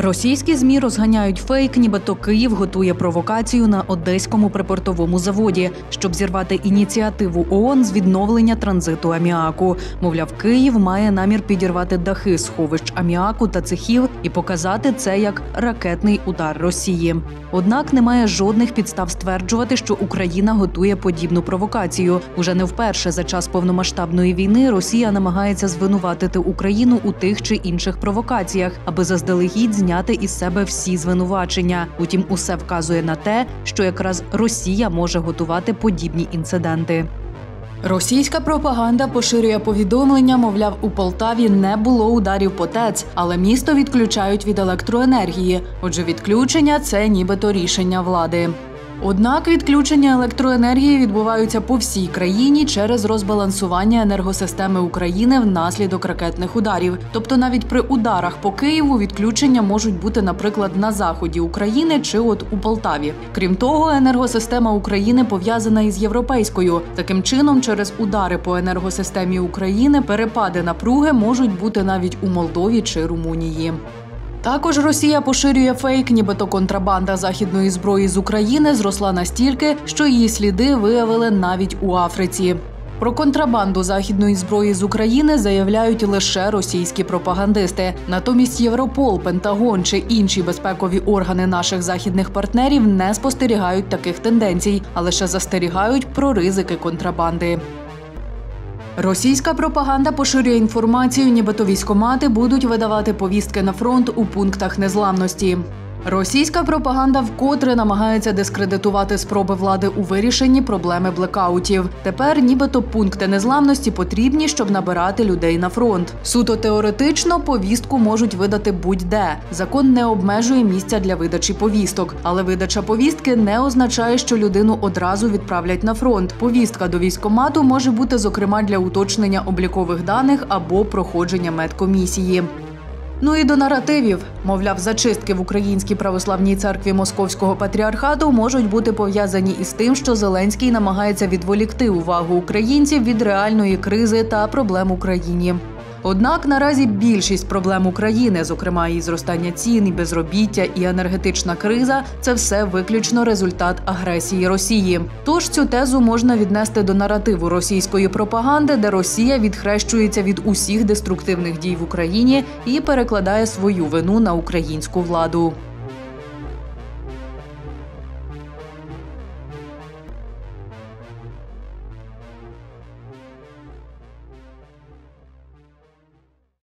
Російські ЗМІ розганяють фейк, нібито Київ готує провокацію на Одеському припортовому заводі, щоб зірвати ініціативу ООН з відновлення транзиту аміаку. Мовляв, Київ має намір підірвати дахи сховищ аміаку та цехів і показати це як ракетний удар Росії. Однак немає жодних підстав стверджувати, що Україна готує подібну провокацію. Уже не вперше за час повномасштабної війни Росія намагається звинуватити Україну у тих чи інших провокаціях, аби заздалегідь зняти із себе всі звинувачення. Утім, усе вказує на те, що якраз Росія може готувати подібні інциденти. Російська пропаганда поширює повідомлення, мовляв, у Полтаві не було ударів по ТЕЦ, але місто відключають від електроенергії. Отже, відключення – це нібито рішення влади. Однак відключення електроенергії відбуваються по всій країні через розбалансування енергосистеми України внаслідок ракетних ударів. Тобто навіть при ударах по Києву відключення можуть бути, наприклад, на заході України чи от у Полтаві. Крім того, енергосистема України пов'язана із європейською. Таким чином, через удари по енергосистемі України перепади напруги можуть бути навіть у Молдові чи Румунії. Також Росія поширює фейк, нібито контрабанда західної зброї з України зросла настільки, що її сліди виявили навіть у Африці. Про контрабанду західної зброї з України заявляють лише російські пропагандисти. Натомість Європол, Пентагон чи інші безпекові органи наших західних партнерів не спостерігають таких тенденцій, а лише застерігають про ризики контрабанди. Російська пропаганда поширює інформацію, нібито військкомати будуть видавати повістки на фронт у пунктах незламності. Російська пропаганда вкотре намагається дискредитувати спроби влади у вирішенні проблеми блекаутів. Тепер нібито пункти незламності потрібні, щоб набирати людей на фронт. Суто теоретично повістку можуть видати будь-де. Закон не обмежує місця для видачі повісток. Але видача повістки не означає, що людину одразу відправлять на фронт. Повістка до військкомату може бути, зокрема, для уточнення облікових даних або проходження медкомісії. Ну і до наративів. Мовляв, зачистки в Українській православній церкві Московського патріархату можуть бути пов'язані із тим, що Зеленський намагається відволікти увагу українців від реальної кризи та проблем в Україні. Однак наразі більшість проблем України, зокрема і зростання цін, і безробіття, і енергетична криза – це все виключно результат агресії Росії. Тож цю тезу можна віднести до наративу російської пропаганди, де Росія відхрещується від усіх деструктивних дій в Україні і перекладає свою вину на українську владу.